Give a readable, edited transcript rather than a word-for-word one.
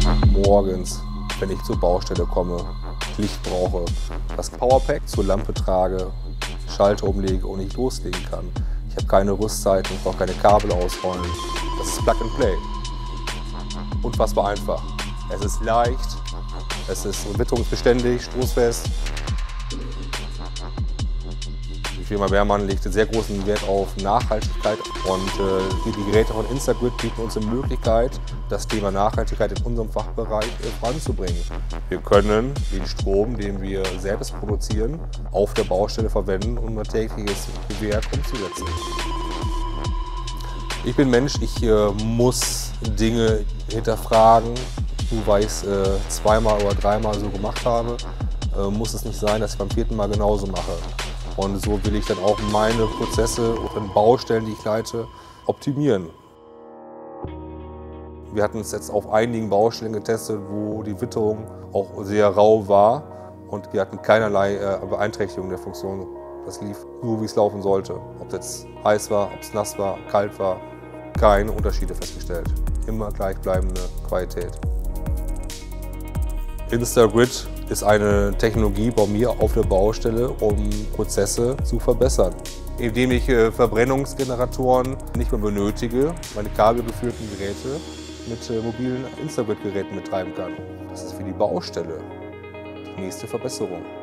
morgens, wenn ich zur Baustelle komme, Licht brauche, das Powerpack zur Lampe trage, Schalter umlege und ich loslegen kann. Ich habe keine Rüstzeiten, ich brauche keine Kabel ausrollen. Das ist Plug and Play. Unfassbar einfach. Es ist leicht, es ist witterungsbeständig, stoßfest. Die Firma Wehrmann legte sehr großen Wert auf Nachhaltigkeit und die Geräte von Instagrid bieten uns die Möglichkeit, das Thema Nachhaltigkeit in unserem Fachbereich voranzubringen. Wir können den Strom, den wir selbst produzieren, auf der Baustelle verwenden, um unser tägliches Gewerk umzusetzen. Ich bin Mensch, ich muss Dinge hinterfragen, nur weil ich es zweimal oder dreimal so gemacht habe, muss es nicht sein, dass ich beim vierten Mal genauso mache. Und so will ich dann auch meine Prozesse und Baustellen, die ich leite, optimieren. Wir hatten es jetzt auf einigen Baustellen getestet, wo die Witterung auch sehr rau war und wir hatten keinerlei Beeinträchtigung der Funktion. Das lief so, wie es laufen sollte. Ob es jetzt heiß war, ob es nass war, kalt war, keine Unterschiede festgestellt. Immer gleichbleibende Qualität. Instagrid ist eine Technologie bei mir auf der Baustelle, um Prozesse zu verbessern. Indem ich Verbrennungsgeneratoren nicht mehr benötige, meine kabelgeführten Geräte mit mobilen Instagrid-Geräten betreiben kann. Das ist für die Baustelle die nächste Verbesserung.